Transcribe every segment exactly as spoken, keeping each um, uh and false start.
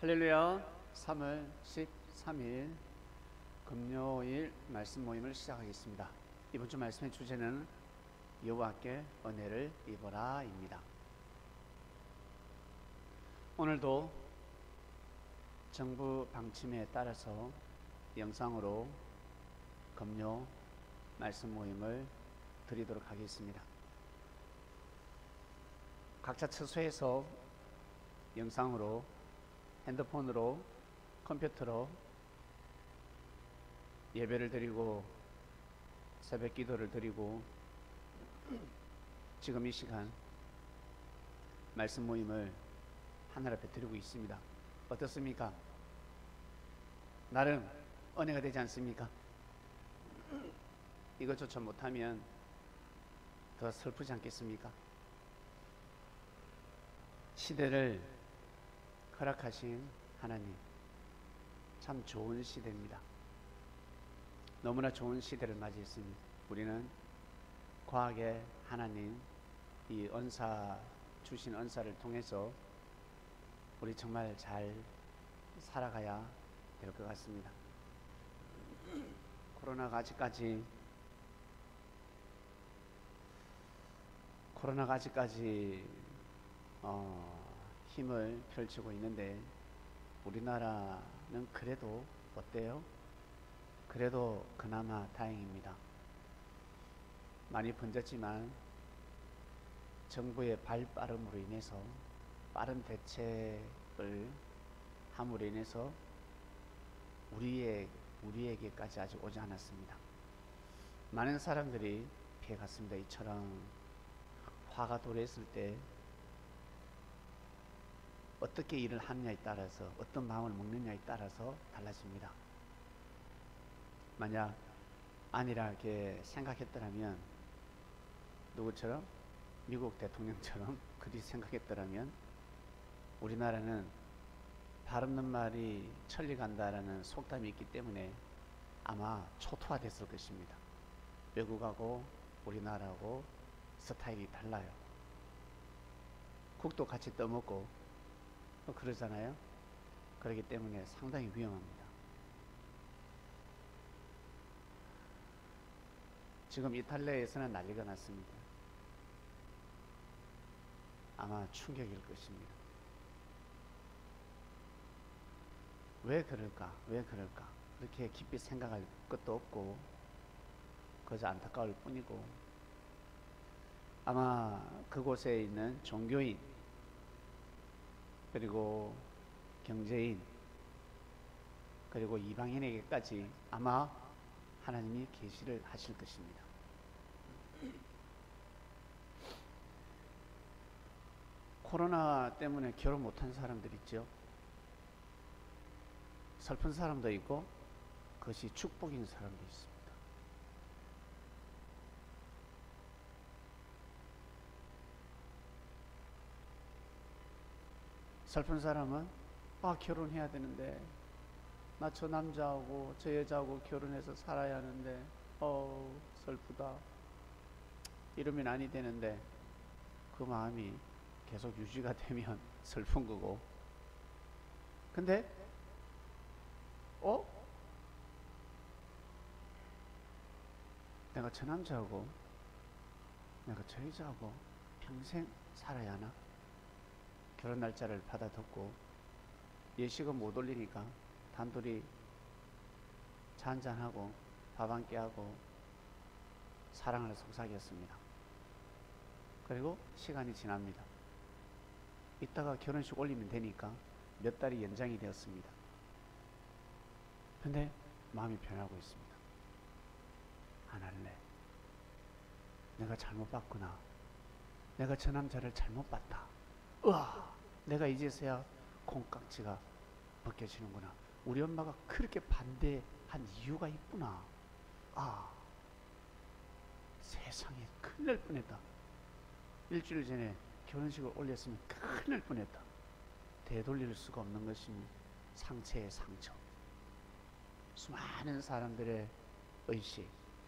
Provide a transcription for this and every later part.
할렐루야. 삼월 십삼일 금요일 말씀 모임을 시작하겠습니다. 이번 주 말씀의 주제는 여호와께 은혜를 입어라 입니다. 오늘도 정부 방침에 따라서 영상으로 금요 말씀 모임을 드리도록 하겠습니다. 각자 처소에서 영상으로, 핸드폰으로, 컴퓨터로 예배를 드리고 새벽 기도를 드리고 지금 이 시간 말씀 모임을 하늘 앞에 드리고 있습니다. 어떻습니까? 나름 은혜가 되지 않습니까? 이것조차 못하면 더 슬프지 않겠습니까? 시대를 허락하신 하나님, 참 좋은 시대입니다. 너무나 좋은 시대를 맞이했습니다. 우리는 과학의 하나님, 이 은사 주신 은사를 통해서 우리 정말 잘 살아가야 될 것 같습니다. 코로나가 아직까지 코로나가 아직까지 어, 힘을 펼치고 있는데 우리나라는 그래도 어때요? 그래도 그나마 다행입니다. 많이 번졌지만 정부의 발빠름으로 인해서 빠른 대책을 함으로 인해서 우리의, 우리에게까지 아직 오지 않았습니다. 많은 사람들이 피해갔습니다. 이처럼 화가 도래했을 때 어떻게 일을 하느냐에 따라서, 어떤 마음을 먹느냐에 따라서 달라집니다. 만약 안일하게 생각했더라면, 누구처럼? 미국 대통령처럼 그리 생각했더라면 우리나라는 발 없는 말이 천리 간다라는 속담이 있기 때문에 아마 초토화됐을 것입니다. 외국하고 우리나라하고 스타일이 달라요. 국도 같이 떠먹고 그러잖아요. 그렇기 때문에 상당히 위험합니다. 지금 이탈리아에서는 난리가 났습니다. 아마 충격일 것입니다. 왜 그럴까? 왜 그럴까? 그렇게 깊이 생각할 것도 없고 그저 안타까울 뿐이고, 아마 그곳에 있는 종교인 그리고 경제인 그리고 이방인에게까지 아마 하나님이 계시를 하실 것입니다. 코로나 때문에 결혼 못한 사람들 있죠. 슬픈 사람도 있고 그것이 축복인 사람도 있습니다. 슬픈 사람은 아 결혼해야 되는데, 나 저 남자하고 저 여자하고 결혼해서 살아야 하는데 어 슬프다 이러면 아니 되는데, 그 마음이 계속 유지가 되면 슬픈 거고, 근데 어? 내가 저 남자하고 내가 저 여자하고 평생 살아야 하나? 결혼 날짜를 받아뒀고 예식은 못 올리니까 단둘이 차 한잔하고 밥 한 끼 하고 사랑을 속삭였습니다. 그리고 시간이 지납니다. 이따가 결혼식 올리면 되니까 몇 달이 연장이 되었습니다. 근데 마음이 변하고 있습니다. 안 할래. 내가 잘못 봤구나. 내가 저 남자를 잘못 봤다. 으아! 내가 이제서야 콩깍지가 벗겨지는구나. 우리 엄마가 그렇게 반대한 이유가 있구나. 아, 세상에 큰일 날 뻔했다. 일주일 전에 결혼식을 올렸으면 큰일 날 뻔했다. 되돌릴 수가 없는 것이 상처의 상처. 수많은 사람들의 의식,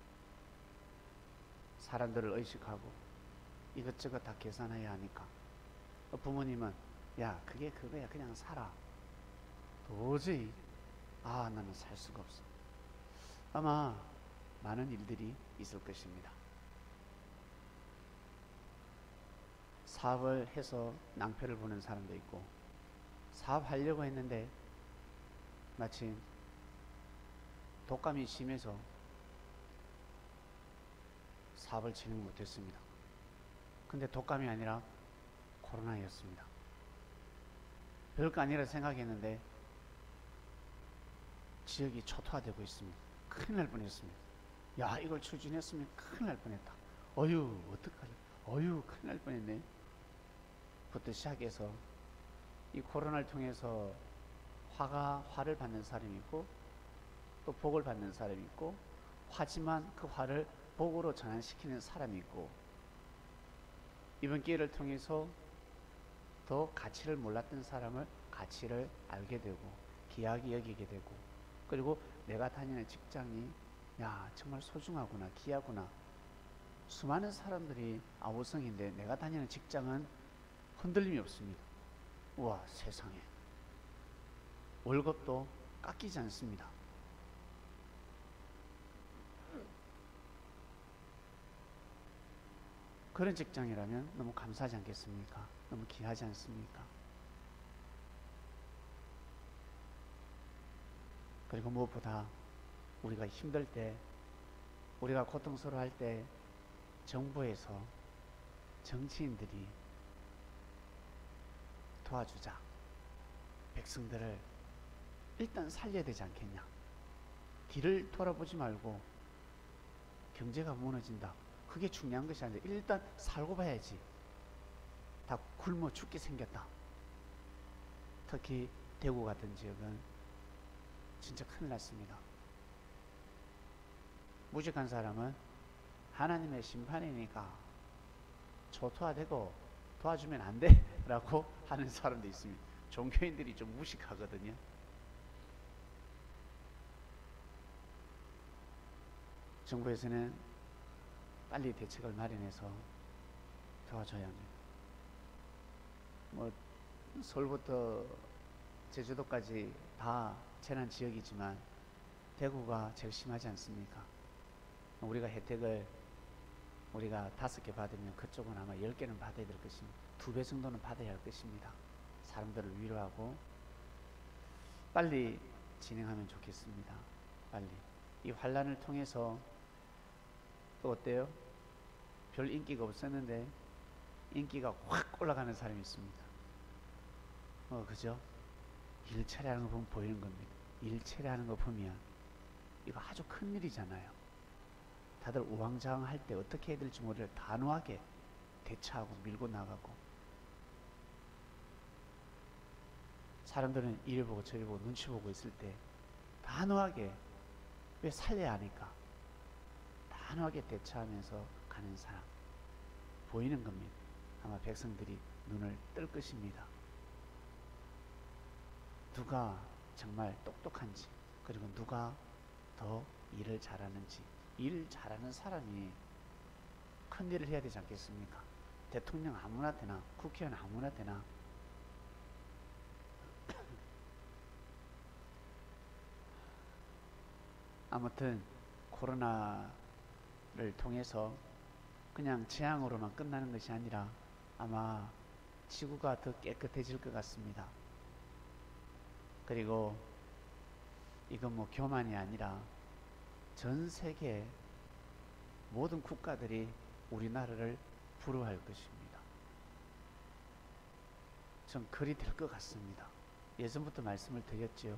사람들을 의식하고 이것저것 다 계산해야 하니까 부모님은 야 그게 그거야 그냥 살아. 도저히 아 나는 살 수가 없어. 아마 많은 일들이 있을 것입니다. 사업을 해서 낭패를 보는 사람도 있고, 사업하려고 했는데 마침 독감이 심해서 사업을 진행 못했습니다. 근데 독감이 아니라 코로나였습니다. 별거 아니라 생각했는데 지역이 초토화되고 있습니다. 큰일 날 뻔했습니다. 야, 이걸 추진했으면 큰일 날 뻔했다. 어휴, 어떡하지? 어휴, 큰일 날 뻔했네. 부터 시작해서 이 코로나를 통해서 화가 화를 받는 사람이 있고, 또 복을 받는 사람이 있고, 화지만 그 화를 복으로 전환시키는 사람이 있고, 이번 기회를 통해서 더 가치를 몰랐던 사람을 가치를 알게 되고 귀하게 여기게 되고, 그리고 내가 다니는 직장이 야 정말 소중하구나, 귀하구나. 수많은 사람들이 아우성인데 내가 다니는 직장은 흔들림이 없습니다. 우와, 세상에. 월급도 깎이지 않습니다. 그런 직장이라면 너무 감사하지 않겠습니까? 너무 귀하지 않습니까? 그리고 무엇보다 우리가 힘들 때, 우리가 고통스러워할 때 정부에서, 정치인들이 도와주자, 백성들을 일단 살려야 되지 않겠냐. 뒤를 돌아보지 말고 경제가 무너진다, 그게 중요한 것이 아니라 일단 살고 봐야지. 다 굶어 죽게 생겼다. 특히 대구 같은 지역은 진짜 큰일 났습니다. 무식한 사람은 하나님의 심판이니까 초토화되고 도와주면 안 돼 라고 하는 사람도 있습니다. 종교인들이 좀 무식하거든요. 정부에서는 빨리 대책을 마련해서 도와줘야 합니다. 뭐 서울부터 제주도까지 다 재난 지역이지만 대구가 제일 심하지 않습니까? 우리가 혜택을 우리가 다섯 개 받으면 그쪽은 아마 열 개는 받아야 될 것입니다. 두 배 정도는 받아야 할 것입니다. 사람들을 위로하고 빨리 진행하면 좋겠습니다. 빨리. 이 환란을 통해서 또 어때요? 별 인기가 없었는데 인기가 확 올라가는 사람이 있습니다. 어, 그죠? 일처리하는 거 보면 보이는 겁니다. 일처리하는 거 보면 이거 아주 큰 일이잖아요. 다들 우왕좌왕할 때 어떻게 해야 될지 모르게 단호하게 대처하고 밀고 나가고, 사람들은 이리 보고 저리 보고 눈치 보고 있을 때 단호하게, 왜 살려야 하니까 단호하게 대처하면서 가는 사람 보이는 겁니다. 아마 백성들이 눈을 뜰 것입니다. 누가 정말 똑똑한지, 그리고 누가 더 일을 잘하는지. 일 잘하는 사람이 큰 일을 해야 되지 않겠습니까? 대통령 아무나 되나, 국회의원 아무나 되나. 아무튼 코로나를 통해서 그냥 재앙으로만 끝나는 것이 아니라 아마 지구가 더 깨끗해질 것 같습니다. 그리고 이건 뭐 교만이 아니라 전 세계 모든 국가들이 우리나라를 부러워할 것입니다. 전 그리 될 것 같습니다. 예전부터 말씀을 드렸지요.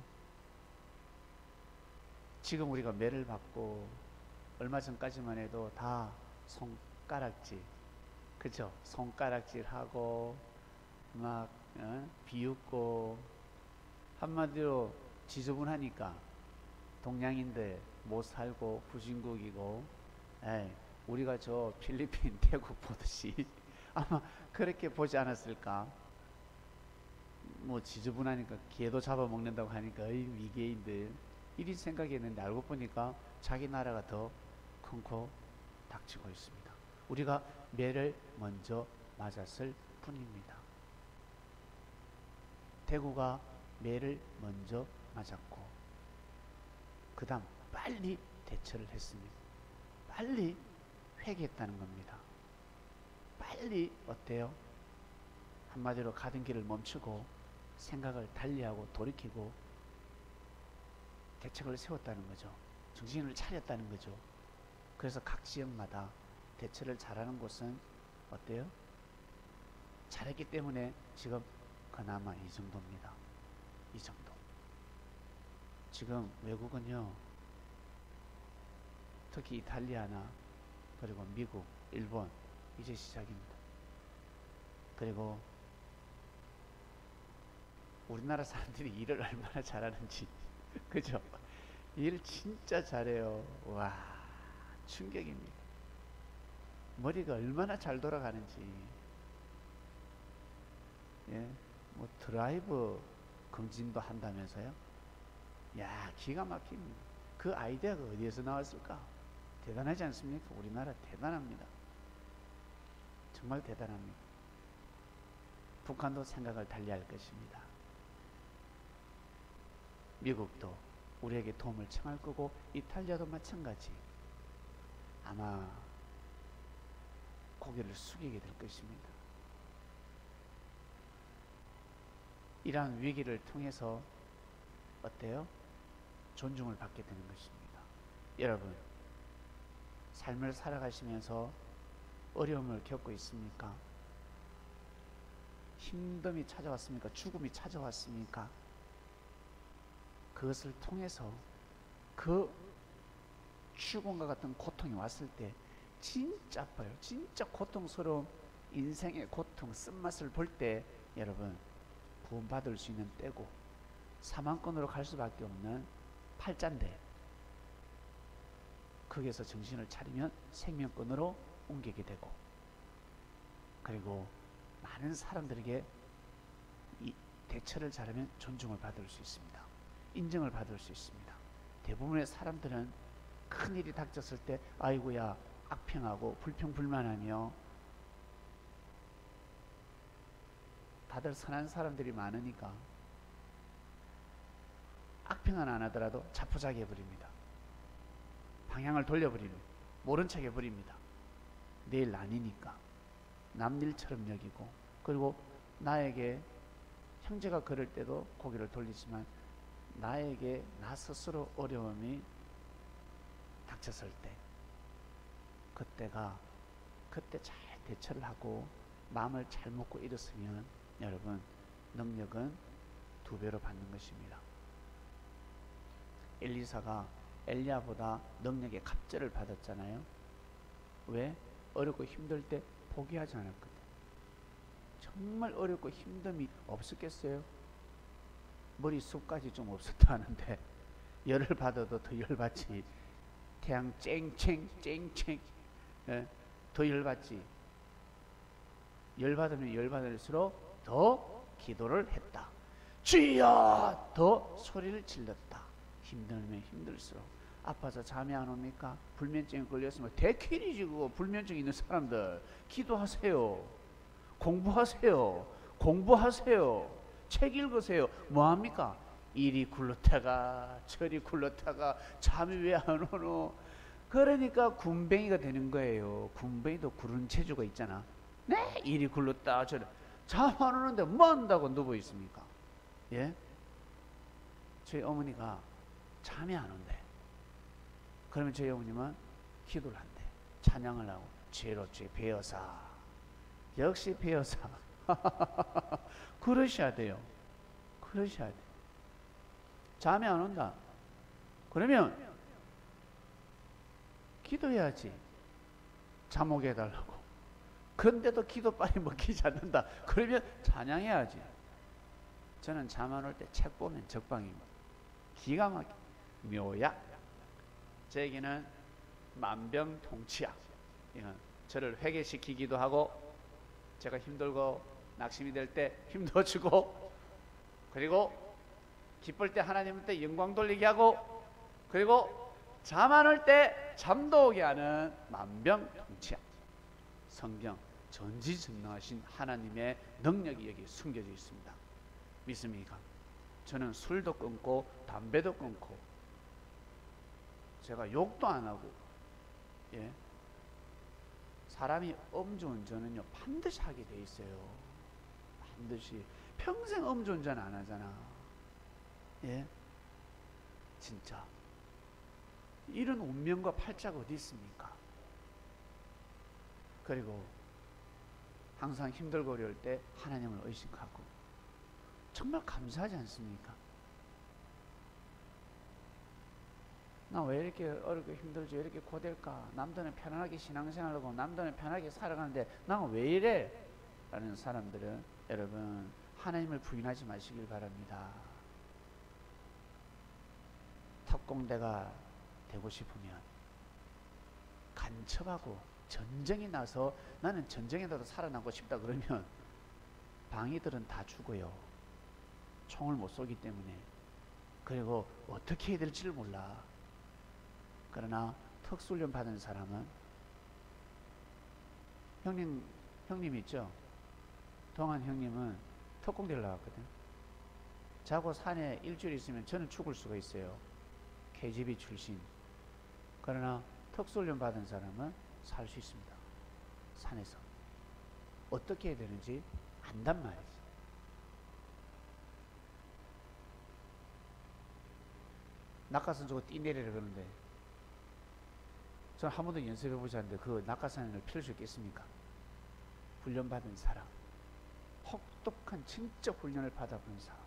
지금 우리가 매를 받고 얼마 전까지만 해도 다 손가락질, 그죠? 손가락질하고 막 어? 비웃고, 한마디로 지저분하니까 동양인들 못 살고 후진국이고, 에이, 우리가 저 필리핀 태국 보듯이 아마 그렇게 보지 않았을까. 뭐 지저분하니까 개도 잡아먹는다고 하니까 어이 미개인들 이리 생각했는데 알고 보니까 자기 나라가 더 큰 코 닥치고 있습니다. 우리가 매를 먼저 맞았을 뿐입니다. 대구가 매를 먼저 맞았고 그 다음 빨리 대처를 했습니다. 빨리 회개했다는 겁니다. 빨리 어때요? 한마디로 가던 길을 멈추고 생각을 달리하고 돌이키고 대책을 세웠다는 거죠. 정신을 차렸다는 거죠. 그래서 각 지역마다 대처를 잘하는 곳은 어때요? 잘했기 때문에 지금 그나마 이 정도입니다. 이 정도. 지금 외국은요, 특히 이탈리아나 그리고 미국, 일본 이제 시작입니다. 그리고 우리나라 사람들이 일을 얼마나 잘하는지 그죠? 일 진짜 잘해요. 와, 충격입니다. 머리가 얼마나 잘 돌아가는지. 예, 뭐 드라이브 검진도 한다면서요? 야, 기가 막힙니다. 그 아이디어가 어디에서 나왔을까? 대단하지 않습니까? 우리나라 대단합니다. 정말 대단합니다. 북한도 생각을 달리할 것입니다. 미국도 우리에게 도움을 청할 거고 이탈리아도 마찬가지. 아마 고개를 숙이게 될 것입니다. 이러한 위기를 통해서 어때요? 존중을 받게 되는 것입니다. 여러분, 삶을 살아가시면서 어려움을 겪고 있습니까? 힘듦이 찾아왔습니까? 죽음이 찾아왔습니까? 그것을 통해서 그 죽음과 같은 고통이 왔을 때 진짜 아파요. 진짜 고통스러운 인생의 고통, 쓴맛을 볼 때 여러분 구원받을 수 있는 때고 사망권으로 갈 수밖에 없는 팔자인데 거기에서 정신을 차리면 생명권으로 옮기게 되고 그리고 많은 사람들에게 이 대처를 잘하면 존중을 받을 수 있습니다. 인정을 받을 수 있습니다. 대부분의 사람들은 큰일이 닥쳤을 때 아이고야 악평하고 불평불만하며 다들 선한 사람들이 많으니까 악평은 안 하더라도 자포자기 해버립니다. 방향을 돌려버립니다. 모른 척 해버립니다. 내일 아니니까 남 일처럼 여기고 그리고 나에게 형제가 그럴 때도 고개를 돌리지만 나에게 나 스스로 어려움이 닥쳤을 때 그때가 그때 잘 대처를 하고 마음을 잘 먹고 일었으면 여러분 능력은 두 배로 받는 것입니다. 엘리사가 엘리야보다 능력의 갑절을 받았잖아요. 왜? 어렵고 힘들 때 포기하지 않았거든. 정말 어렵고 힘듦이 없었겠어요? 머리숱까지 좀 없었다 하는데 열을 받아도 더 열받지. 태양 쨍챙 쨍챙 예? 더 열받지. 열받으면 열받을수록 더 기도를 했다. 주여! 더 소리를 질렀다. 힘들면 힘들수록. 아파서 잠이 안 옵니까? 불면증에 걸렸으면 대퀴리지 그거. 불면증 있는 사람들 기도하세요. 공부하세요. 공부하세요. 책 읽으세요. 뭐합니까? 이리 굴렀다가 저리 굴렀다가 잠이 왜 안 오노? 그러니까 군뱅이가 되는 거예요. 군뱅이도 구른 체조가 있잖아. 네, 이리 굴렀다 저리. 잠 안 오는데 뭐 한다고 누워 있습니까? 예? 저희 어머니가 잠이 안 온대. 그러면 저희 어머님은 기도를 한대. 찬양을 하고 죄로 죄 배어사. 역시 배어사. 그러셔야 돼요. 그러셔야 돼. 잠이 안 온다. 그러면 기도해야지. 잠 오게 해달라고. 근데도 기도 빨리 먹히지 않는다. 그러면 찬양해야지. 저는 잠 안 올 때 책 보면 적방입니다. 기가 막혀. 묘약. 제게는 만병통치약. 이건 저를 회개시키기도 하고 제가 힘들고 낙심이 될 때 힘도 주고 그리고 기쁠 때 하나님한테 영광 돌리게 하고 그리고 잠 안 올 때 잠도 오게 하는 만병통치약. 성경 전지전능하신 하나님의 능력이 여기 숨겨져 있습니다. 믿습니까? 저는 술도 끊고 담배도 끊고 제가 욕도 안 하고, 예, 사람이 음주운전은요 반드시 하게 돼 있어요. 반드시. 평생 음주운전 안 하잖아. 예, 진짜 이런 운명과 팔자가 어디 있습니까? 그리고 항상 힘들고 어려울 때 하나님을 의식하고 정말 감사하지 않습니까? 나 왜 이렇게 어렵고 힘들지? 왜 이렇게 고될까? 남들은 편안하게 신앙생활하고 남들은 편하게 살아가는데 나는 왜 이래? 라는 사람들은 여러분 하나님을 부인하지 마시길 바랍니다. 특공대가 되고 싶으면 간첩하고 전쟁이 나서 나는 전쟁에라도 살아남고 싶다 그러면 방위들은 다 죽어요. 총을 못 쏘기 때문에. 그리고 어떻게 해야 될지를 몰라. 그러나 특수훈련 받은 사람은, 형님 형님 있죠? 동한 형님은 특공대를 나왔거든. 자고 산에 일주일 있으면 저는 죽을 수가 있어요. 케이지비 출신. 그러나 특수훈련 받은 사람은 살 수 있습니다. 산에서. 어떻게 해야 되는지 안단 말이지. 낙하산 저거 뛰내리라 그러는데 저는 한 번도 연습해보지 않는데 그 낙하산을 필 수 있겠습니까? 훈련받은 사람, 혹독한 진짜 훈련을 받아본 사람,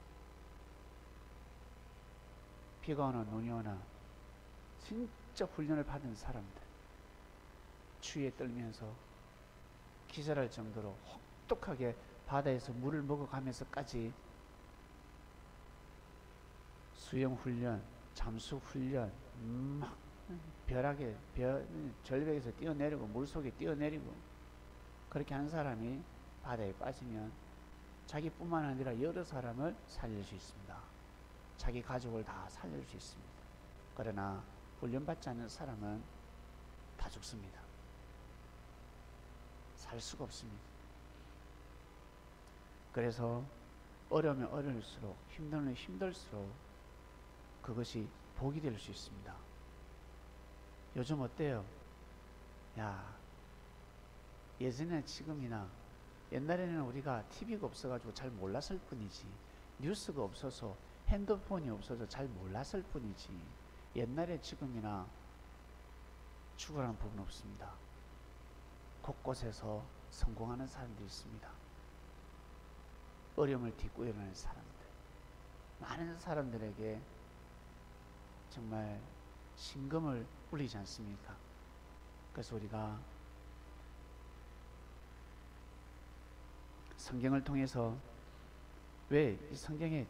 비가 오나 눈이 오나 진짜 훈련을 받은 사람들, 추위에 떨면서 기절할 정도로 혹독하게 바다에서 물을 먹어가면서까지 수영훈련, 잠수훈련, 막 벼락에 벼, 절벽에서 뛰어내리고 물속에 뛰어내리고 그렇게 한 사람이 바다에 빠지면 자기뿐만 아니라 여러 사람을 살릴 수 있습니다. 자기 가족을 다 살릴 수 있습니다. 그러나 훈련받지 않는 사람은 다 죽습니다. 살 수가 없습니다. 그래서 어려우면 어려울수록, 힘들면 힘들수록 그것이 복이 될 수 있습니다. 요즘 어때요? 야, 예전에 지금이나 옛날에는 우리가 티비가 없어가지고 잘 몰랐을 뿐이지, 뉴스가 없어서, 핸드폰이 없어서 잘 몰랐을 뿐이지, 옛날에 지금이나 죽어라는 부분 없습니다. 곳곳에서 성공하는 사람들이 있습니다. 어려움을 딛고 일어나는 사람들, 많은 사람들에게 정말 신금을 울리지 않습니까? 그래서 우리가 성경을 통해서, 왜 이 성경에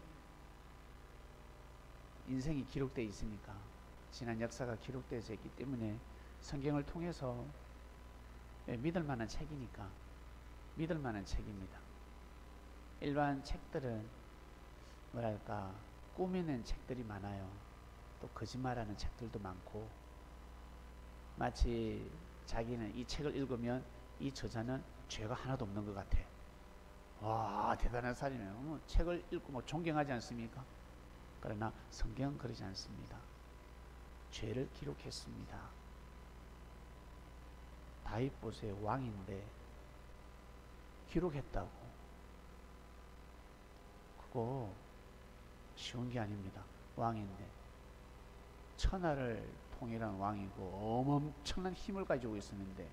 인생이 기록되어 있으니까, 지난 역사가 기록되어 있기 때문에 성경을 통해서 믿을 만한 책이니까 믿을 만한 책입니다. 일반 책들은 뭐랄까 꾸미는 책들이 많아요. 또 거짓말하는 책들도 많고, 마치 자기는 이 책을 읽으면 이 저자는 죄가 하나도 없는 것 같아. 와, 대단한 사람이네요. 뭐 책을 읽고 뭐 존경하지 않습니까? 그러나 성경은 그러지 않습니다. 죄를 기록했습니다. 다윗 보세요. 왕인데 기록했다고. 그거 쉬운 게 아닙니다. 왕인데 천하를 통일한 왕이고 엄청난 힘을 가지고 있었는데,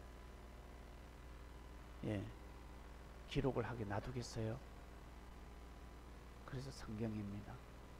예, 기록을 하게 놔두겠어요? 그래서 성경입니다.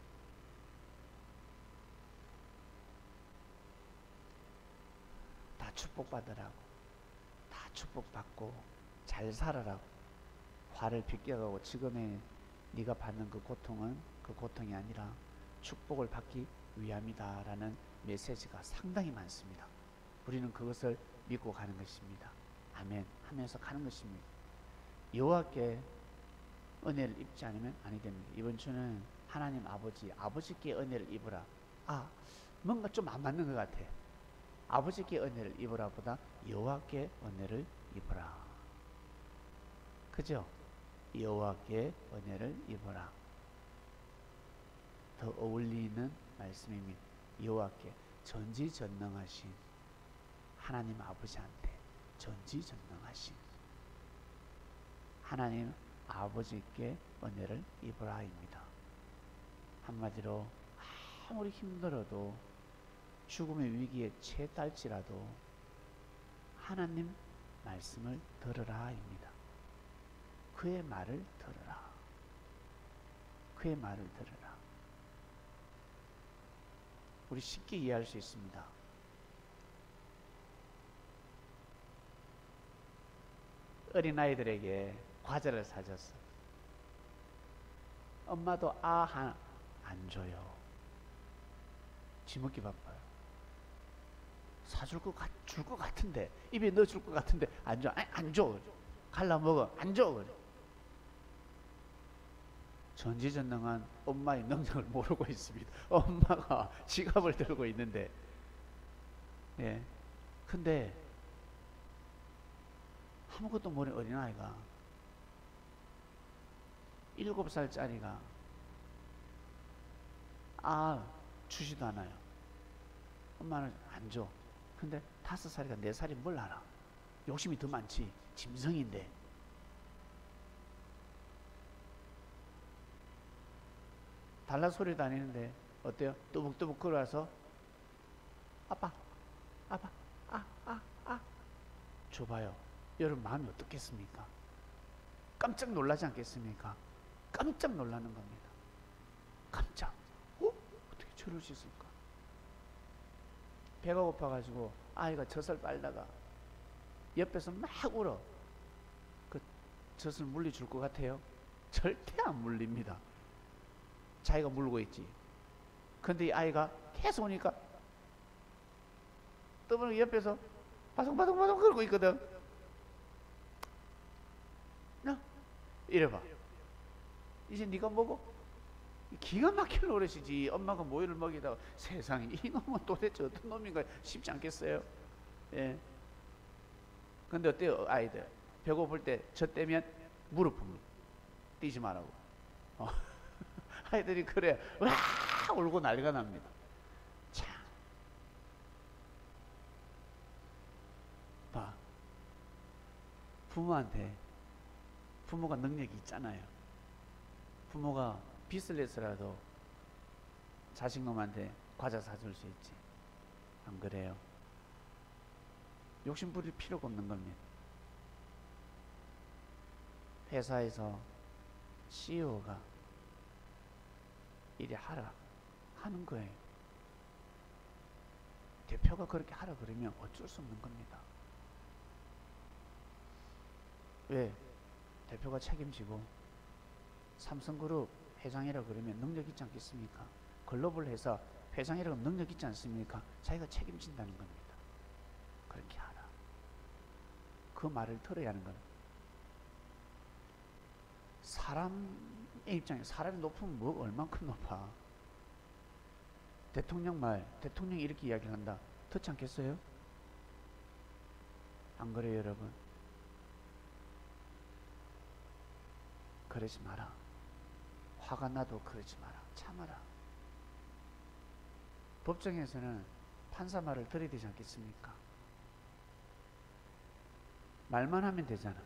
다 축복받으라고, 다 축복받고 잘 살아라고, 화를 비껴가고 지금의 네가 받는 그 고통은 그 고통이 아니라 축복을 받기 위함이다 라는 메시지가 상당히 많습니다. 우리는 그것을 믿고 가는 것입니다. 아멘 하면서 가는 것입니다. 여호와께 은혜를 입지 않으면 아니 됩니다. 이번 주는 하나님 아버지, 아버지께 은혜를 입으라. 아, 뭔가 좀 안 맞는 것 같아. 아버지께 은혜를 입으라 보다 여호와께 은혜를 입으라. 그죠? 여호와께 은혜를 입으라. 더 어울리는 말씀입니다. 여호와께 전지전능하신 하나님 아버지한테 전지전능하신 하나님 아버지께 은혜를 입으라입니다. 한마디로 아무리 힘들어도 죽음의 위기에 처했달지라도 하나님 말씀을 들으라입니다. 그의 말을 들으라. 그의 말을 들으라. 우리 쉽게 이해할 수 있습니다. 어린아이들에게 과자를 사줬어. 엄마도 아 안 줘요. 지먹기 바빠요. 사줄 것 같, 줄 것 같은데, 입에 넣어줄 것 같은데 안 줘. 아니, 안 줘. 갈라 먹어. 안 줘. 전지전능한 엄마의 능력을 모르고 있습니다. 엄마가 지갑을 들고 있는데, 예. 근데 아무것도 모르는 어린아이가 일곱 살짜리가 아 주지도 않아요. 엄마는 안 줘. 근데 다섯 살이가 네 살이 뭘 알아? 욕심이 더 많지. 짐승인데. 달라 소리 다니는데 어때요? 뚜벅뚜벅 걸어와서 아빠, 아빠, 아, 아, 아 줘봐요. 여러분 마음이 어떻겠습니까? 깜짝 놀라지 않겠습니까? 깜짝 놀라는 겁니다. 깜짝. 어? 어떻게 저럴 수 있을까? 배가 고파가지고 아이가 젖을 빨다가 옆에서 막 울어. 그 젖을 물려줄 것 같아요? 절대 안 물립니다. 자기가 물고 있지. 근데 이 아이가 계속 오니까 떠보는 옆에서 바송바송바송 걸고 있거든. 나 이래봐. 이제 네가 먹어. 기가 막힐 노릇이지. 엄마가 모유를 먹이다가 세상에 이놈은 도대체 어떤 놈인가 싶지 않겠어요? 예. 근데 어때요 아이들? 배고플 때 저 떼면 무릎 꿇는 뛰지 말라고. 어. 아이들이 그래 와 울고 난리가 납니다. 참. 봐. 부모한테 부모가 능력이 있잖아요. 부모가 빚을 내서라도 자식놈한테 과자 사줄 수 있지. 안 그래요? 욕심 부릴 필요가 없는 겁니다. 회사에서 씨이오가 이리 하라 하는 거예요. 대표가 그렇게 하라 그러면 어쩔 수 없는 겁니다. 왜? 대표가 책임지고 삼성그룹 회장이라 그러면 능력 있지 않겠습니까? 글로벌 회사 회장이라고 능력 있지 않습니까? 자기가 책임진다는 겁니다. 그렇게 하라. 그 말을 들어야 하는 겁니다. 사람의 입장에 사람이 높으면 뭐 얼만큼 높아? 대통령 말, 대통령이 이렇게 이야기를 한다. 듣지 않겠어요? 안 그래요, 여러분? 그러지 마라. 화가 나도 그러지 마라. 참아라. 법정에서는 판사 말을 들어야 되지 않겠습니까? 말만 하면 되잖아.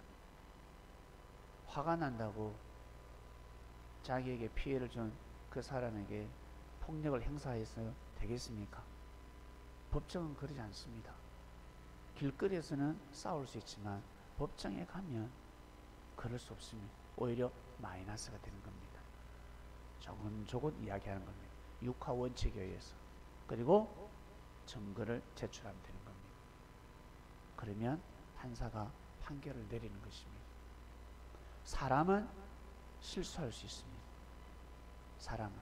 화가 난다고 자기에게 피해를 준 그 사람에게 폭력을 행사해서 되겠습니까? 법정은 그러지 않습니다. 길거리에서는 싸울 수 있지만 법정에 가면 그럴 수 없습니다. 오히려 마이너스가 되는 겁니다. 조곤조곤 이야기하는 겁니다. 육하 원칙에 의해서. 그리고 증거를 제출하면 되는 겁니다. 그러면 판사가 판결을 내리는 것입니다. 사람은 실수할 수 있습니다. 사람은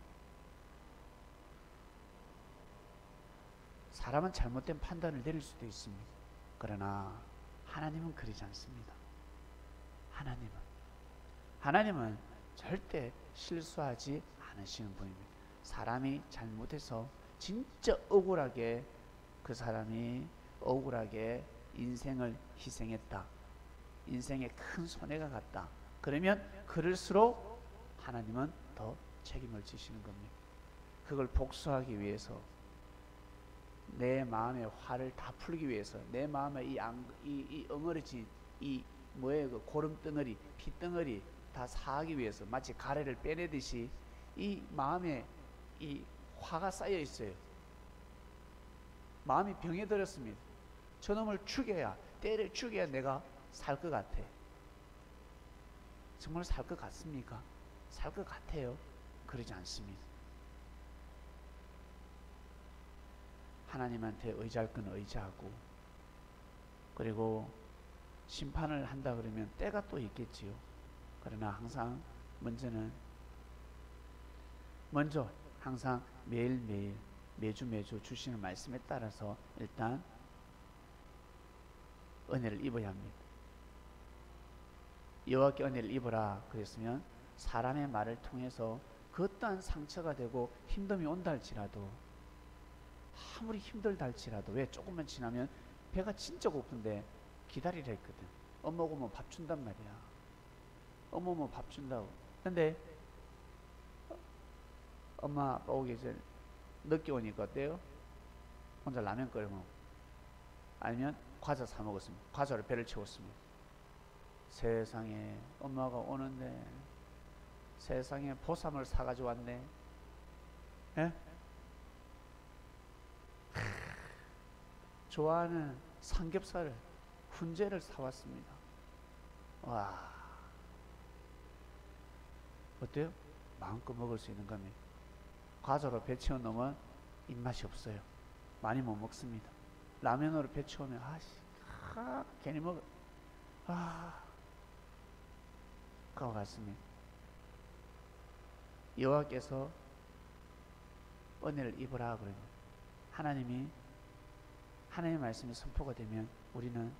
사람은 잘못된 판단을 내릴 수도 있습니다. 그러나 하나님은 그러지 않습니다. 하나님은 하나님은 절대 실수하지 않으시는 분입니다. 사람이 잘못해서 진짜 억울하게 그 사람이 억울하게 인생을 희생했다. 인생에 큰 손해가 갔다. 그러면 그럴수록 하나님은 더 책임을 지시는 겁니다. 그걸 복수하기 위해서, 내 마음의 화를 다 풀기 위해서, 내 마음에 이, 안, 이, 이 엉어리진 이 뭐예요, 그 고름덩어리, 피덩어리 다 사하기 위해서, 마치 가래를 빼내듯이 이 마음에 이 화가 쌓여 있어요. 마음이 병에 들었습니다. 저놈을 죽여야, 때려 죽여야 내가 살 것 같아. 정말 살 것 같습니까? 살 것 같아요? 그러지 않습니다. 하나님한테 의지할 건 의지하고, 그리고 심판을 한다 그러면 때가 또 있겠지요. 그러나 항상 먼저는 먼저 항상 매일매일 매주 매주 주시는 말씀에 따라서 일단 은혜를 입어야 합니다. 여호와께 은혜를 입어라 그랬으면 사람의 말을 통해서 그 어떠한 상처가 되고 힘듦이 온다 할지라도, 아무리 힘들다 할지라도, 왜 조금만 지나면 배가 진짜 고픈데 기다리라 했거든. 엄마 오면 밥 준단 말이야. 엄마 오면 밥 준다고. 근데 엄마 아빠 오기 전에 늦게 오니까 어때요? 혼자 라면 끓여 먹고, 아니면 과자 사 먹었습니다. 과자로 배를 채웠습니다. 세상에 엄마가 오는데 세상에 보쌈을 사가지고 왔네. 에? 좋아하는 삼겹살을, 훈제를 사왔습니다. 와, 어때요? 마음껏 먹을 수 있는 겁니다. 과자로 배 채워 놓으면 입맛이 없어요. 많이 못 먹습니다. 라면으로 배 채우면 아씨, 아, 괜히 먹어. 아, 그와 같습니다. 여호와께서 은혜를 입으라 그러니, 하나님이 하나님의 말씀이 선포가 되면 우리는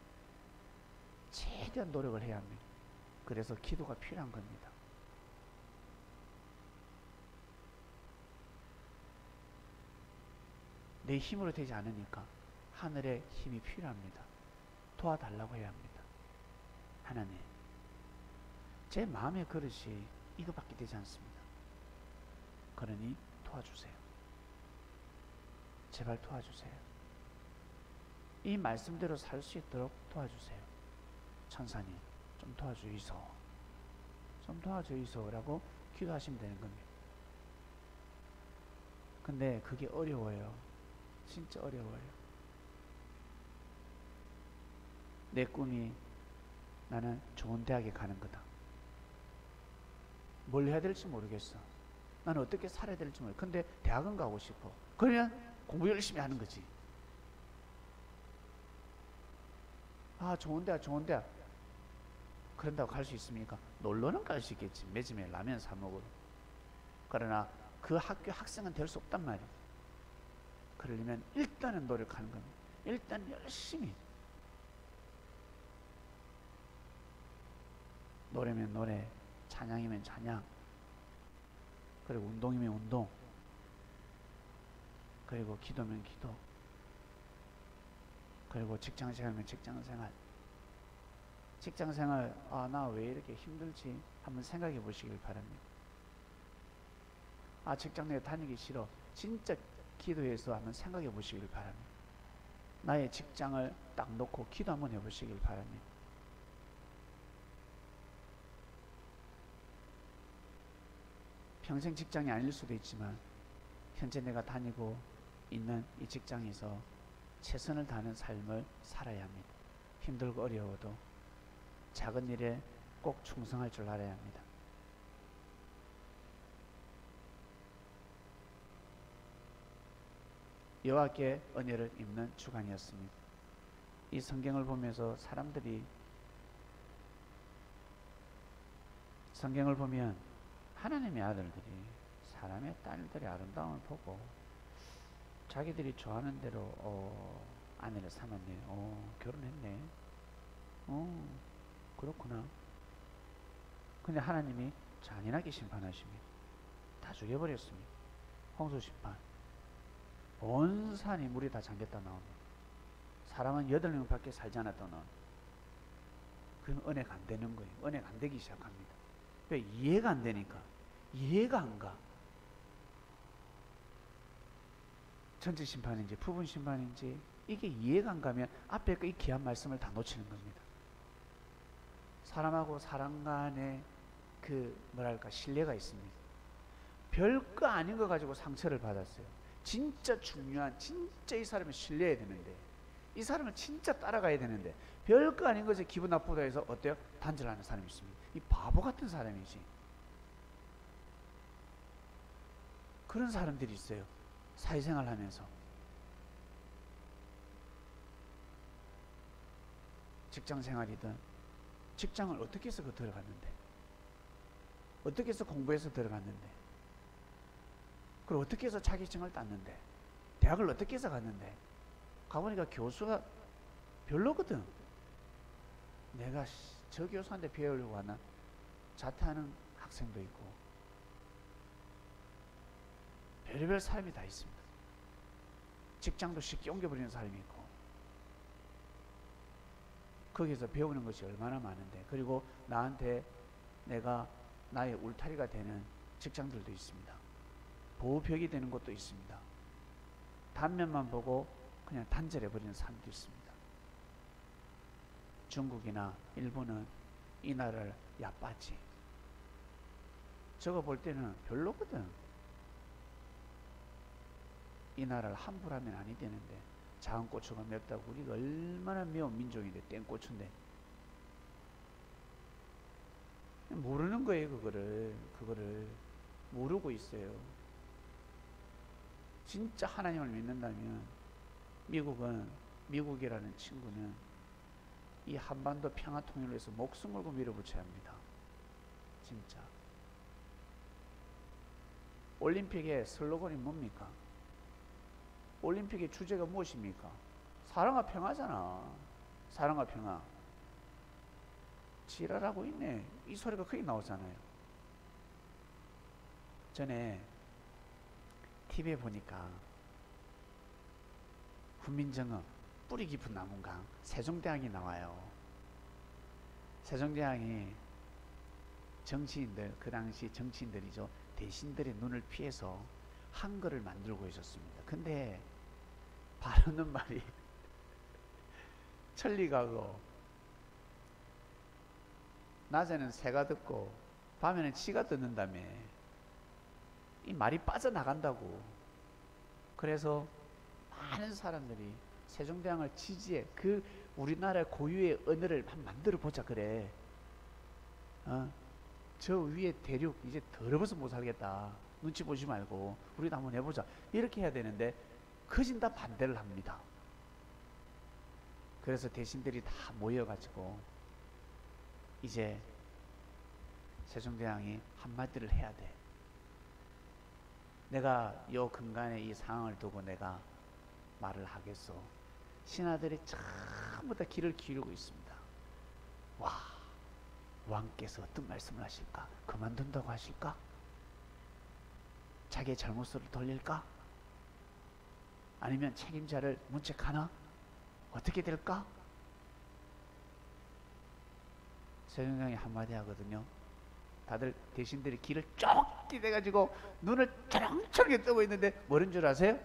최대한 노력을 해야 합니다. 그래서 기도가 필요한 겁니다. 내 힘으로 되지 않으니까 하늘의 힘이 필요합니다. 도와달라고 해야 합니다. 하나님, 제 마음의 그릇이 이거밖에 되지 않습니다. 그러니 도와주세요. 제발 도와주세요. 이 말씀대로 살 수 있도록 도와주세요. 천사님, 좀 도와주이소. 좀 도와주이소라고 기도하시면 되는 겁니다. 근데 그게 어려워요. 진짜 어려워요. 내 꿈이 나는 좋은 대학에 가는 거다. 뭘 해야 될지 모르겠어. 나는 어떻게 살아야 될지 모르겠어. 근데 대학은 가고 싶어. 그러면 공부 열심히 하는 거지. 아, 좋은 대학, 좋은 대학. 그런다고 갈 수 있습니까? 놀러는 갈 수 있겠지. 매점에 라면 사 먹으러. 그러나 그 학교 학생은 될 수 없단 말이야. 그러려면 일단은 노력하는 겁니다. 일단 열심히. 노래면 노래, 찬양이면 찬양, 그리고 운동이면 운동, 그리고 기도면 기도, 그리고 직장생활이면 직장생활. 직장생활, 아, 나 왜 이렇게 힘들지? 한번 생각해 보시길 바랍니다. 아, 직장 내에 다니기 싫어. 진짜 기도해서 한번 생각해 보시길 바랍니다. 나의 직장을 딱 놓고 기도 한번 해 보시길 바랍니다. 평생 직장이 아닐 수도 있지만 현재 내가 다니고 있는 이 직장에서 최선을 다하는 삶을 살아야 합니다. 힘들고 어려워도 작은 일에 꼭 충성할 줄 알아야 합니다. 여호와께 은혜를 입는 주간이었습니다. 이 성경을 보면서 사람들이, 성경을 보면 하나님의 아들들이 사람의 딸들의 아름다움을 보고 자기들이 좋아하는 대로 어, 아내를 삼았네, 어, 결혼했네, 어, 그렇구나. 근데 하나님이 잔인하게 심판하십니다. 다 죽여버렸습니다. 홍수심판. 온 산이 물이 다 잠겼다 나옵니다. 사람은 여덟 명밖에 살지 않았다 나옵니다. 그럼 은혜가 안 되는 거예요. 은혜가 안 되기 시작합니다. 왜? 이해가 안 되니까. 이해가 안 가. 전체 심판인지 부분 심판인지 이게 이해가 안 가면 앞에 그 이 귀한 말씀을 다 놓치는 겁니다. 사람하고 사람 간의 그 뭐랄까 신뢰가 있습니다. 별거 아닌 거 가지고 상처를 받았어요. 진짜 중요한, 진짜 이 사람을 신뢰해야 되는데, 이 사람을 진짜 따라가야 되는데 별거 아닌 것에 기분 나쁘다 해서 어때요? 단절하는 사람이 있습니다. 이 바보 같은 사람이지. 그런 사람들이 있어요. 사회생활 하면서. 직장생활이든 직장을 어떻게 해서 그 들어갔는데, 어떻게 해서 공부해서 들어갔는데, 그리고 어떻게 해서 자격증을 땄는데, 대학을 어떻게 해서 갔는데, 가보니까 교수가 별로거든. 내가 저 교수한테 배우려고 하나 자퇴하는 학생도 있고, 별의별 사람이 다 있습니다. 직장도 쉽게 옮겨버리는 사람이 있고, 거기서 배우는 것이 얼마나 많은데, 그리고 나한테 내가 나의 울타리가 되는 직장들도 있습니다. 보호벽이 되는 것도 있습니다. 단면만 보고 그냥 단절해버리는 사람도 있습니다. 중국이나 일본은 이 나라를 얕봤지. 저거 볼 때는 별로거든. 이 나라를 함부로 하면 아니 되는데, 작은 고추가 맵다고, 우리가 얼마나 매운 민족인데, 땡고추인데 모르는 거예요. 그거를 그거를 모르고 있어요. 진짜 하나님을 믿는다면 미국은, 미국이라는 친구는 이 한반도 평화 통일을 위해서 목숨 걸고 밀어붙여야 합니다. 진짜. 올림픽의 슬로건이 뭡니까? 올림픽의 주제가 무엇입니까? 사랑과 평화잖아. 사랑과 평화. 지랄하고 있네. 이 소리가 크게 나오잖아요. 전에 티비에 보니까 훈민정음 뿌리 깊은 남은강 세종대왕이 나와요. 세종대왕이 정치인들, 그 당시 정치인들이죠, 대신들의 눈을 피해서 한글을 만들고 있었습니다. 근데 바르는 말이 천리가고, 낮에는 새가 듣고 밤에는 치가 듣는다며. 이 말이 빠져나간다고. 그래서 많은 사람들이 세종대왕을 지지해. 그 우리나라 고유의 언어를 한번 만들어 보자 그래. 어? 저 위에 대륙 이제 더러워서 못 살겠다. 눈치 보지 말고 우리도 한번 해보자. 이렇게 해야 되는데 거진 다 반대를 합니다. 그래서 대신들이 다 모여가지고 이제 세종대왕이 한마디를 해야 돼. 내가 요 근간에 이 상황을 두고 내가 말을 하겠소. 신하들이 전부 다 귀를 기울이고 있습니다. 와, 왕께서 어떤 말씀을 하실까? 그만둔다고 하실까? 자기의 잘못을 돌릴까? 아니면 책임자를 문책하나? 어떻게 될까? 세종대왕이 한마디 하거든요. 다들 대신들이 귀를 쫑끼 대가지고 눈을 초롱초롱 뜨고 있는데 뭐는 줄 아세요?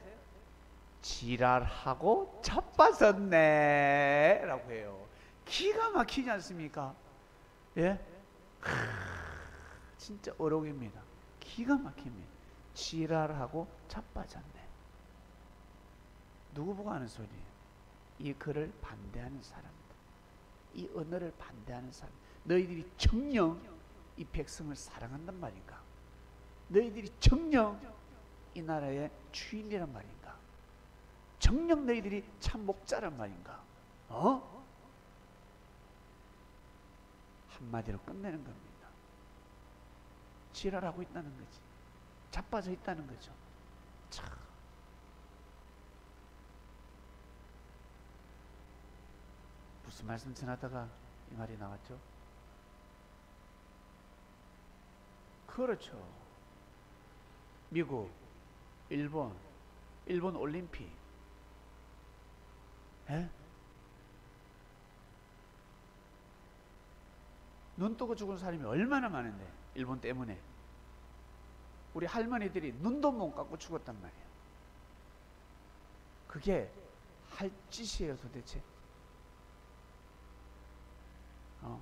지랄하고 자빠졌네 라고 해요. 기가 막히지 않습니까? 예? 하, 진짜 어록입니다. 기가 막힙니다. 지랄하고 자빠졌네. 누구 보고 하는 소리예요? 이 글을 반대하는 사람들, 이 언어를 반대하는 사람. 너희들이 정녕 이 백성을 사랑한단 말인가? 너희들이 정녕 이 나라의 주인이란 말인가? 정녕 너희들이 참 목자란 말인가? 어? 한마디로 끝내는 겁니다. 지랄하고 있다는 거지. 자빠져 있다는 거죠. 참. 무슨 말씀 전하다가 이 말이 나왔죠? 그렇죠. 미국, 일본, 일본 올림픽. 에? 눈 뜨고 죽은 사람이 얼마나 많은데, 일본 때문에. 우리 할머니들이 눈도 못 감고 죽었단 말이야. 그게 할 짓이에요 도대체? 어.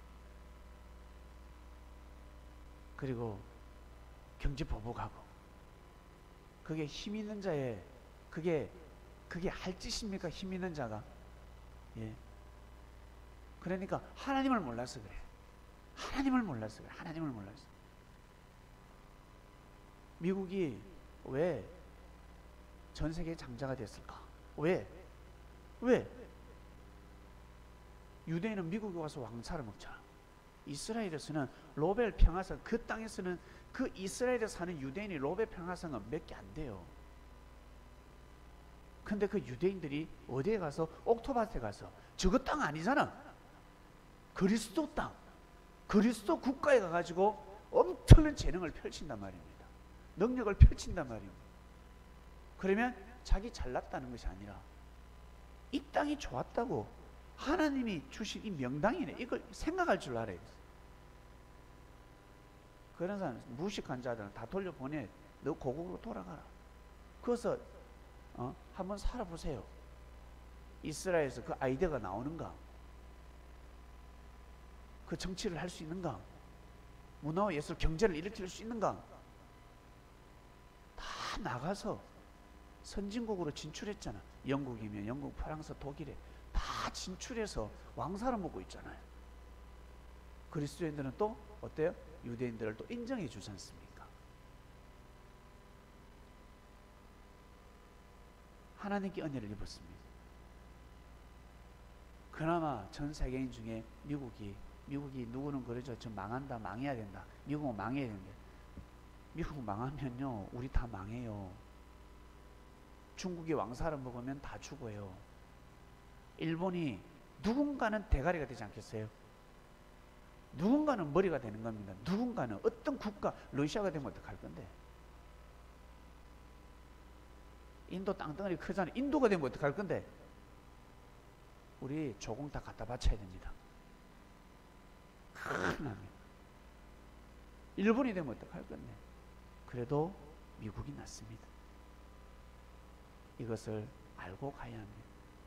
그리고 경제 보복하고, 그게 힘 있는 자의, 그게 그게 할 짓입니까? 힘 있는 자가. 예. 그러니까 하나님을 몰라서 그래. 하나님을 몰라서 그래. 하나님을 몰라서. 미국이 왜 전 세계 장자가 됐을까? 왜? 왜? 유대인은 미국에 와서 왕차를 먹잖아. 이스라엘에서는 로벨 평화상, 그 땅에서는 그 이스라엘에 사는 유대인이 로벨 평화상은 몇 개 안 돼요. 근데 그 유대인들이 어디에 가서, 옥토밭에 가서, 저거 땅 아니잖아. 그리스도 땅, 그리스도 국가에 가가지고 엄청난 재능을 펼친단 말입니다. 능력을 펼친단 말입니다. 그러면 자기 잘났다는 것이 아니라 이 땅이 좋았다고, 하나님이 주신 이 명당이네, 이걸 생각할 줄 알아야 돼. 그런 사람, 무식한 자들은 다 돌려보내. 너 고국으로 돌아가라. 그래서 어? 한번 살아보세요. 이스라엘에서 그 아이디어가 나오는가? 그 정치를 할 수 있는가? 문화와 예술, 경제를 일으킬 수 있는가? 다 나가서 선진국으로 진출했잖아. 영국이면 영국, 프랑스, 독일에 다 진출해서 왕사를 먹고 있잖아요. 그리스도인들은 또 어때요? 유대인들을 또 인정해 주지 않습니까? 하나님께 은혜를 입었습니다. 그나마 전 세계인 중에 미국이 미국이 누구는 그러죠. 저 망한다, 망해야 된다. 미국은 망해야 된다. 미국 망하면요, 우리 다 망해요. 중국이 왕사를 먹으면 다 죽어요. 일본이 누군가는 대가리가 되지 않겠어요? 누군가는 머리가 되는 겁니다. 누군가는, 어떤 국가, 러시아가 되면 어떡할 건데? 인도 땅덩어리 크잖아요. 인도가 되면 어떡할 건데? 우리 조공 다 갖다 바쳐야 됩니다. 큰일 납니다. 일본이 되면 어떡할 건데? 그래도 미국이 낫습니다. 이것을 알고 가야 합니다.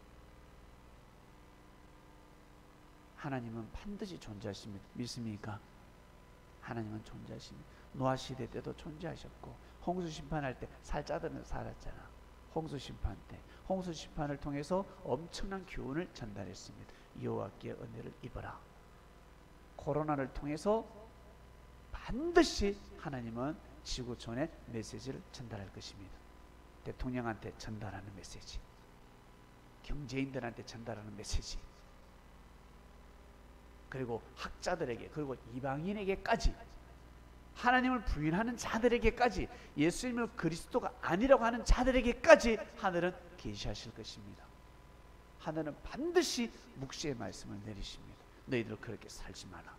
하나님은 반드시 존재하십니다. 믿습니까? 하나님은 존재하십니다. 노아 시대 때도 존재하셨고, 홍수 심판할 때 살자들은 살았잖아. 홍수 심판 때 홍수 심판을 통해서 엄청난 교훈을 전달했습니다. 여호와께 은혜를 입어라. 코로나를 통해서 반드시 하나님은 지구촌에 메시지를 전달할 것입니다. 대통령한테 전달하는 메시지, 경제인들한테 전달하는 메시지, 그리고 학자들에게, 그리고 이방인에게까지, 하나님을 부인하는 자들에게까지, 예수님을 그리스도가 아니라고 하는 자들에게까지 하늘은 계시하실 것입니다. 하늘은 반드시 묵시의 말씀을 내리십니다. 너희들 그렇게 살지 마라.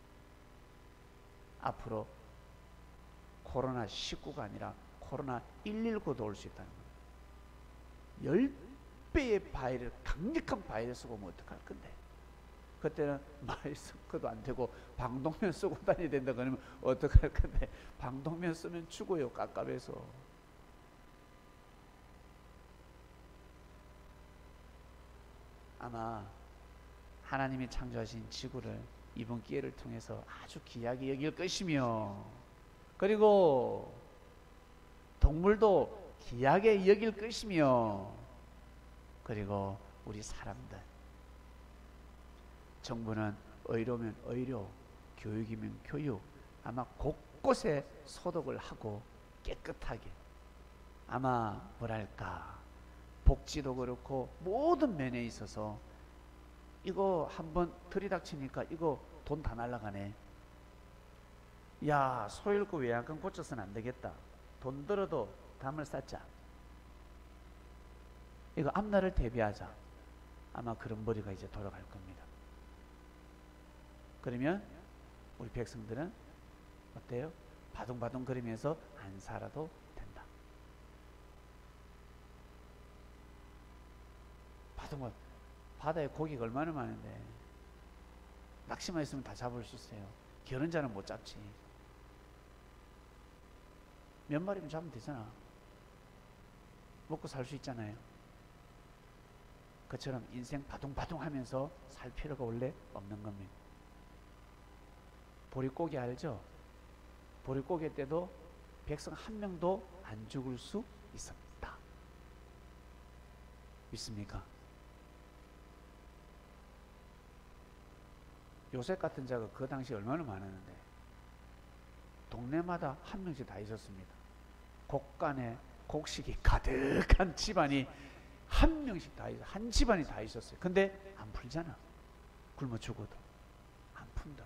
앞으로 코로나 십구가 아니라 코로나 일일구도 올 수 있다는 거예요. 열 배의 바이러스, 강력한 바이러스가 오면 어떡할 건데? 그때는 마스크도 안 되고 방독면 쓰고 다녀야 된다 그러면 어떡할 건데? 방독면 쓰면 죽어요, 깝깝해서. 아마 하나님이 창조하신 지구를 이번 기회를 통해서 아주 귀하게 여길 것이며, 그리고 동물도 귀하게 여길 것이며, 그리고 우리 사람들, 정부는 의료면 의료, 교육이면 교육, 아마 곳곳에 소독을 하고 깨끗하게, 아마 뭐랄까, 복지도 그렇고 모든 면에 있어서 이거 한번 들이닥치니까 이거 돈 다 날라가네. 야, 소 잃고 외양간 고쳐서는 안 되겠다. 돈 들어도 담을 쌓자. 이거 앞날을 대비하자. 아마 그런 머리가 이제 돌아갈 겁니다. 그러면 우리 백성들은 어때요? 바둥바둥 거리면서 안 살아도 된다. 바둥바둥. 바다에 고기가 얼마나 많은데 낚시만 있으면 다 잡을 수 있어요. 결혼자는 못 잡지. 몇 마리면 잡으면 되잖아. 먹고 살 수 있잖아요. 그처럼 인생 바둥바둥 하면서 살 필요가 원래 없는 겁니다. 보릿고개 알죠? 보릿고개 때도 백성 한 명도 안 죽을 수 있었다. 믿습니까? 요셉 같은 자가 그 당시 얼마나 많았는데 동네마다 한 명씩 다 있었습니다. 곡간에 곡식이 가득한 집안이 한 명씩 다 있어, 한 집안이 다 있었어요. 근데 안 풀잖아. 굶어 죽어도 안 푼다.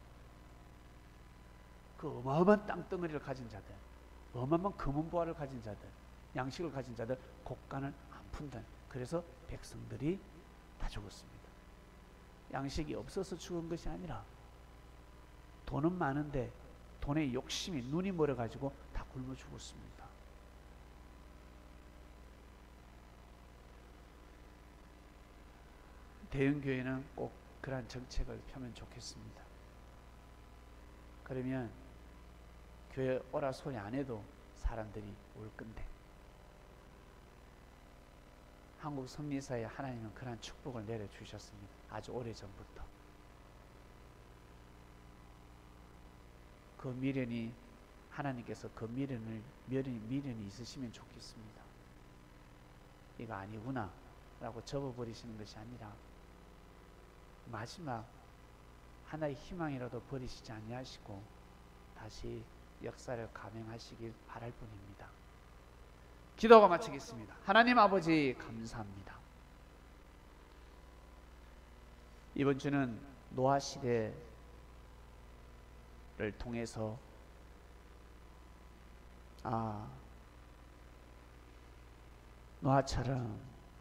그 어마어마한 땅덩어리를 가진 자들, 어마어마한 금은보화를 가진 자들, 양식을 가진 자들 곡간을 안 푼다. 그래서 백성들이 다 죽었습니다. 양식이 없어서 죽은 것이 아니라 돈은 많은데 돈의 욕심이 눈이 멀어가지고 다 굶어 죽었습니다. 대형교회는 꼭 그러한 정책을 펴면 좋겠습니다. 그러면 교회 오라 소리 안 해도 사람들이 올 건데, 한국 선미사에 하나님은 그러한 축복을 내려주셨습니다. 아주 오래전부터. 그 미련이, 하나님께서 그 미련을, 미련이, 미련이 있으시면 좋겠습니다. 이거 아니구나 라고 접어버리시는 것이 아니라 마지막 하나의 희망이라도 버리시지 아니하시고 다시 역사를 감행하시길 바랄 뿐입니다. 기도가 마치겠습니다. 하나님 아버지 감사합니다. 이번 주는 노아 시대를 통해서 아 노아처럼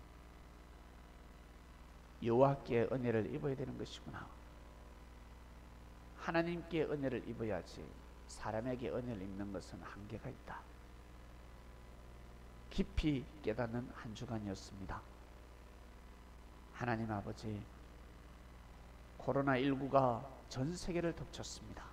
여호와께 은혜를 입어야 되는 것이구나. 하나님께 은혜를 입어야지 사람에게 은혜를 입는 것은 한계가 있다. 깊이 깨닫는 한 주간이었습니다. 하나님 아버지, 코로나십구가 전 세계를 덮쳤습니다.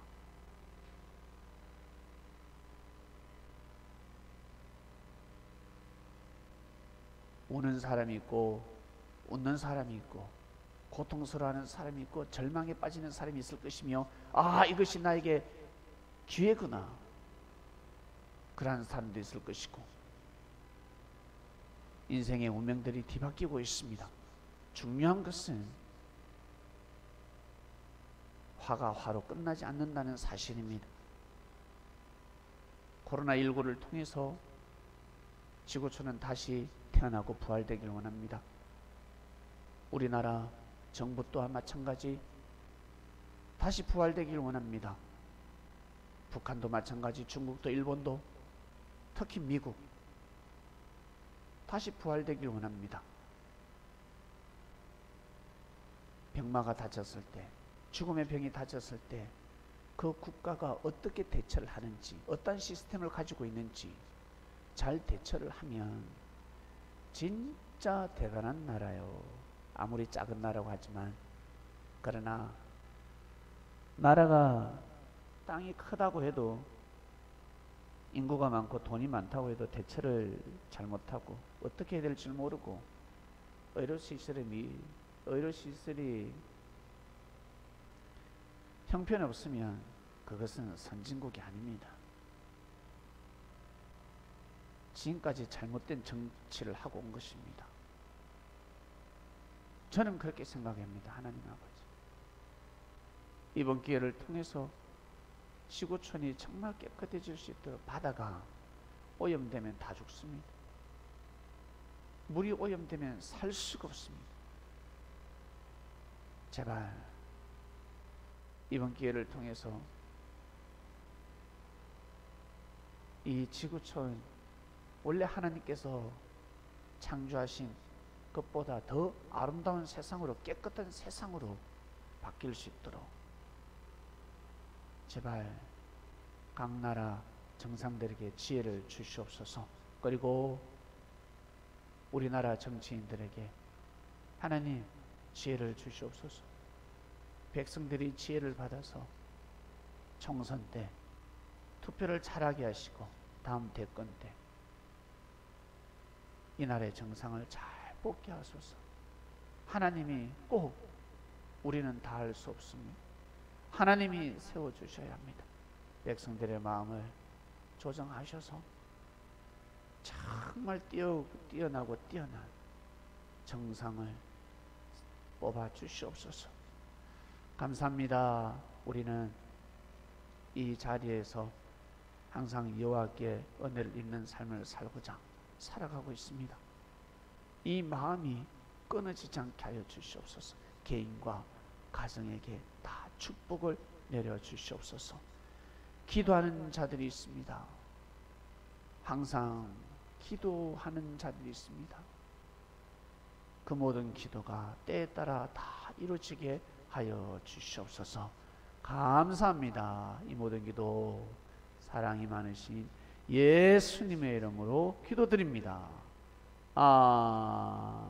우는 사람이 있고 웃는 사람이 있고 고통스러워하는 사람이 있고 절망에 빠지는 사람이 있을 것이며, 아 이것이 나에게 기회구나 그러한 사람도 있을 것이고, 인생의 운명들이 뒤바뀌고 있습니다. 중요한 것은 화가 화로 끝나지 않는다는 사실입니다. 코로나십구를 통해서 지구촌은 다시 태어나고 부활되길 원합니다. 우리나라 정부 또한 마찬가지 다시 부활되길 원합니다. 북한도 마찬가지, 중국도 일본도, 특히 미국 다시 부활되길 원합니다. 병마가 닥쳤을 때, 죽음의 병이 닥쳤을 때 그 국가가 어떻게 대처를 하는지, 어떤 시스템을 가지고 있는지 잘 대처를 하면 진짜 대단한 나라요. 아무리 작은 나라고 하지만, 그러나 나라가 땅이 크다고 해도, 인구가 많고 돈이 많다고 해도 대처를 잘못하고 어떻게 해야 될지 모르고 의료시설이 의료시설이 형편없으면 그것은 선진국이 아닙니다. 지금까지 잘못된 정치를 하고 온 것입니다. 저는 그렇게 생각합니다. 하나님 아버지, 이번 기회를 통해서 지구촌이 정말 깨끗해질 수 있도록. 바다가 오염되면 다 죽습니다. 물이 오염되면 살 수가 없습니다. 제발 이번 기회를 통해서 이 지구촌, 원래 하나님께서 창조하신 것보다 더 아름다운 세상으로, 깨끗한 세상으로 바뀔 수 있도록 제발 각 나라 정상들에게 지혜를 주시옵소서. 그리고 우리나라 정치인들에게 하나님 지혜를 주시옵소서. 백성들이 지혜를 받아서 총선 때 투표를 잘하게 하시고 다음 대권 때 이 나라의 정상을 잘 뽑게 하소서. 하나님이 꼭 우리는 다 할 수 없습니다. 하나님이 세워주셔야 합니다. 백성들의 마음을 조정하셔서 정말 뛰어, 뛰어나고 뛰어난 정상을 뽑아 주시옵소서. 감사합니다. 우리는 이 자리에서 항상 여호와께 은혜를 입는 삶을 살고자 살아가고 있습니다. 이 마음이 끊어지지 않게 하여 주시옵소서. 개인과 가정에게 다 축복을 내려 주시옵소서. 기도하는 자들이 있습니다. 항상 기도하는 자들이 있습니다. 그 모든 기도가 때에 따라 다 이루어지게 하여 주시옵소서. 감사합니다. 이 모든 기도 사랑이 많으신 예수님의 이름으로 기도드립니다. 아